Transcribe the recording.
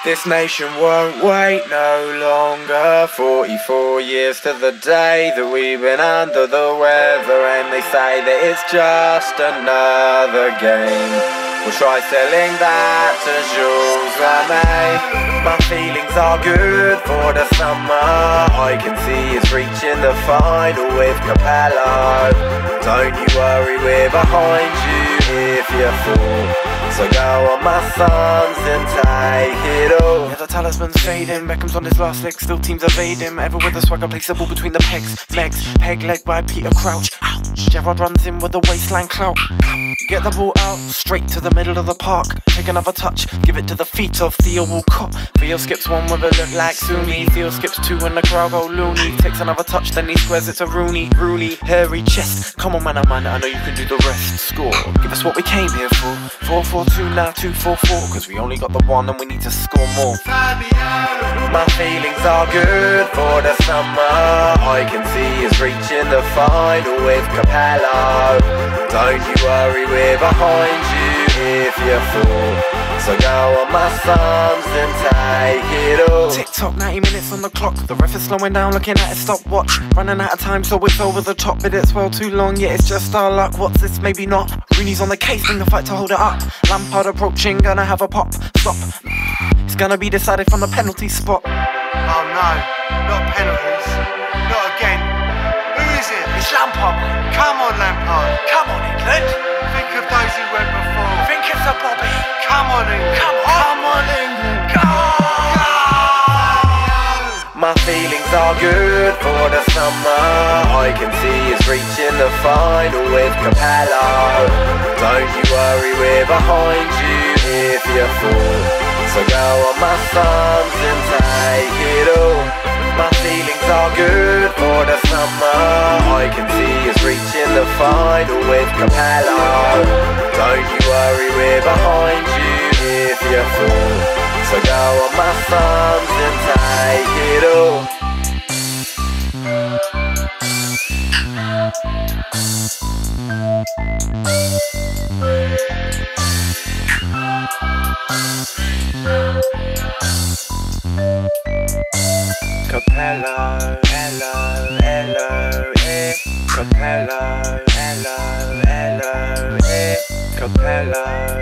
This nation won't wait no longer. 44 years to the day that we've been under the weather, and they say that it's just another game. We'll try selling that to Jules Rimet. My feelings are good for the summer. I can see it's reaching the final with Capello. Don't you worry, we're behind you if you fall. So go on my sons and take it all. Yeah, the talisman's fading, Beckham's on his last leg, still teams evade him. Ever with a swagger, place the ball between the pegs. Legs, peg leg by Peter Crouch. Ouch. Gerrard runs in with the waistline clout. Get the ball out, straight to the middle of the park. Take another touch, give it to the feet of Theo Walcott. Theo skips one with a look like Sumi. Theo skips two and the crowd go loony. Takes another touch, then he squares it to Rooney. Hairy chest, come on man, I know you can do the rest. Score, give us what we came here for. 4-4-2 now 2-4-4, cause we only got the one and we need to score more. My feelings are good for the summer. I can see us reaching the final with Capello. Don't you worry, we're behind you if you fall. So go on my sons and take it all. Tick-tock, 90 minutes on the clock. The ref is slowing down, looking at his stopwatch. Running out of time, so it's over the top. But it's well too long, yeah, it's just our luck. What's this? Maybe not. Rooney's on the case, bring the fight to hold it up. Lampard approaching, gonna have a pop. Stop. It's gonna be decided from the penalty spot. Oh no, not penalties. Not again. Who is it? It's Lampard. Come on, Lampard. Come on, England. Think of those who went before. Think of the Bobby. Come on, England. Come on, England. Go! My feelings are good for the summer. I can see us reaching the final with Capello. Don't you worry, we're behind you if you fall. So go on my sons and take it all. My feelings are good for the summer. I can see us reaching the final with Capello. Don't you worry, we're behind you if you fall. So go on my sons and take it all. Capello, hello, hello, eh. Capello, hello, hello, eh. Capello.